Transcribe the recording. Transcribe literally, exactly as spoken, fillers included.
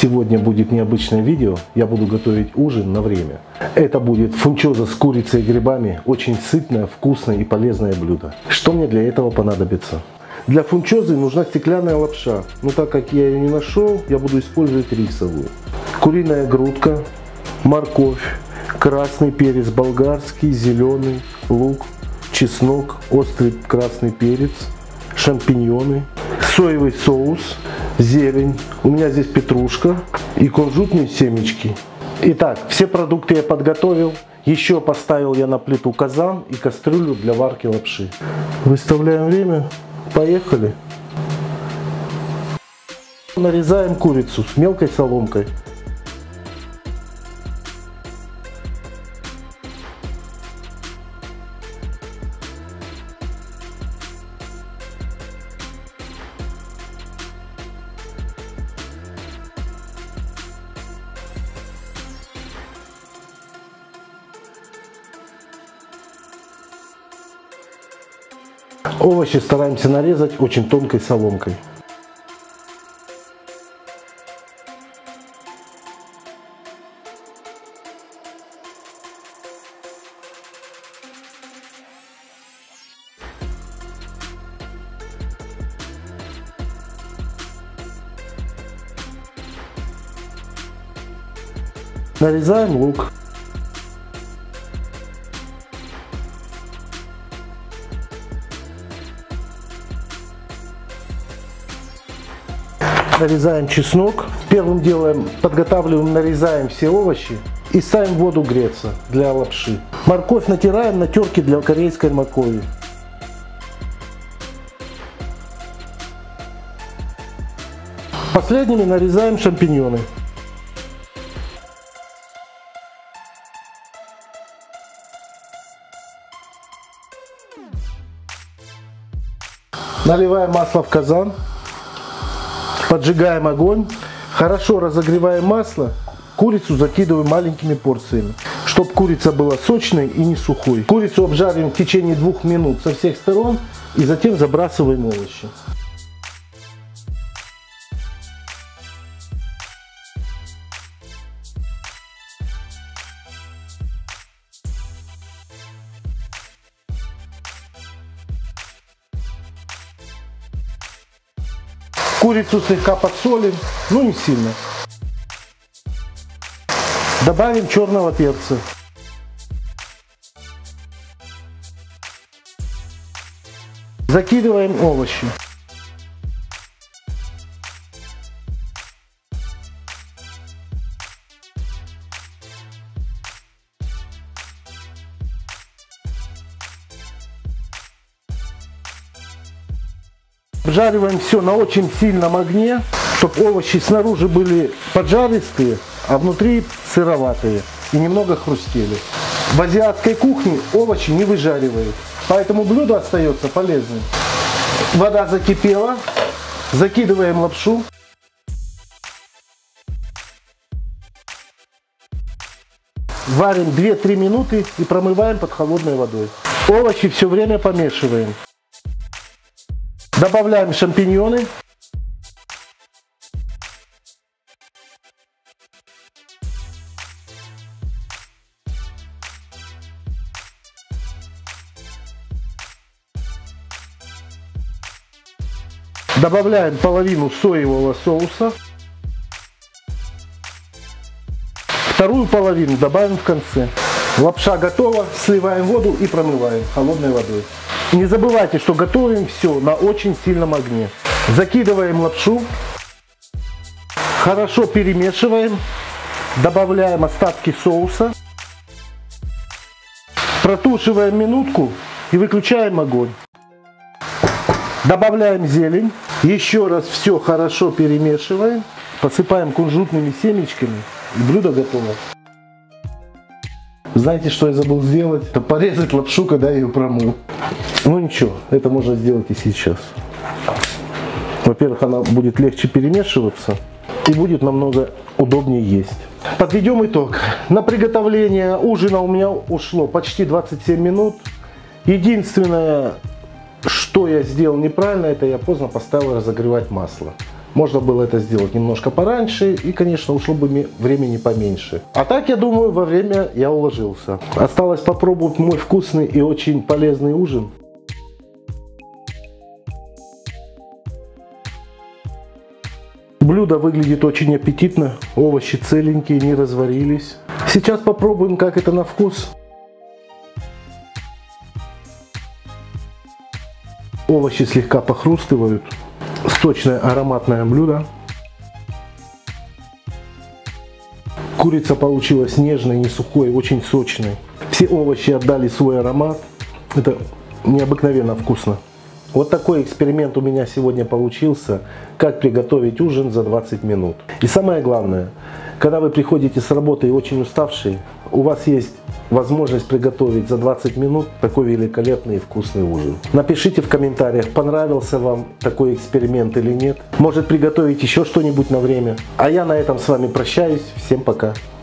Сегодня будет необычное видео, я буду готовить ужин на время. Это будет фунчоза с курицей и грибами, очень сытное, вкусное и полезное блюдо. Что мне для этого понадобится? Для фунчозы нужна стеклянная лапша, но так как я ее не нашел, я буду использовать рисовую. Куриная грудка, морковь, красный перец болгарский, зеленый, лук, чеснок, острый красный перец, шампиньоны, соевый соус, зелень, у меня здесь петрушка и кунжутные семечки. Итак, все продукты я подготовил. Еще поставил я на плиту казан и кастрюлю для варки лапши. Выставляем время. Поехали. Нарезаем курицу с мелкой соломкой. Овощи стараемся нарезать очень тонкой соломкой. Нарезаем лук. Нарезаем чеснок. Первым делом подготавливаем, нарезаем все овощи и ставим в воду греться для лапши. Морковь натираем на терке для корейской моркови. Последними нарезаем шампиньоны. Наливаем масло в казан. Поджигаем огонь, хорошо разогреваем масло, курицу закидываем маленькими порциями, чтобы курица была сочной и не сухой. Курицу обжариваем в течение двух минут со всех сторон и затем забрасываем овощи. Курицу слегка подсолим, но не сильно. Добавим черного перца. Закидываем овощи. Обжариваем все на очень сильном огне, чтобы овощи снаружи были поджаристые, а внутри сыроватые и немного хрустели. В азиатской кухне овощи не выжаривают, поэтому блюдо остается полезным. Вода закипела, закидываем лапшу. Варим две-три минуты и промываем под холодной водой. Овощи все время помешиваем. Добавляем шампиньоны. Добавляем половину соевого соуса. Вторую половину добавим в конце. Лапша готова. Сливаем воду и промываем холодной водой. Не забывайте, что готовим все на очень сильном огне. Закидываем лапшу, хорошо перемешиваем, добавляем остатки соуса, протушиваем минутку и выключаем огонь. Добавляем зелень, еще раз все хорошо перемешиваем, посыпаем кунжутными семечками и блюдо готово. Знаете, что я забыл сделать? Это порезать лапшу, когда я ее промыл. Ну ничего, это можно сделать и сейчас. Во-первых, она будет легче перемешиваться и будет намного удобнее есть. Подведем итог. На приготовление ужина у меня ушло почти двадцать семь минут. Единственное, что я сделал неправильно, это я поздно поставил разогревать масло. Можно было это сделать немножко пораньше и, конечно, ушло бы времени поменьше. А так, я думаю, во время я уложился. Осталось попробовать мой вкусный и очень полезный ужин. Блюдо выглядит очень аппетитно, овощи целенькие, не разварились. Сейчас попробуем, как это на вкус. Овощи слегка похрустывают. Сочное ароматное блюдо. Курица получилась нежной, не сухой, очень сочной. Все овощи отдали свой аромат. Это необыкновенно вкусно. Вот такой эксперимент у меня сегодня получился. Как приготовить ужин за двадцать минут. И самое главное, когда вы приходите с работы и очень уставший, у вас есть возможность приготовить за двадцать минут такой великолепный и вкусный ужин. Напишите в комментариях, понравился вам такой эксперимент или нет. Может, приготовить еще что-нибудь на время. А я на этом с вами прощаюсь. Всем пока.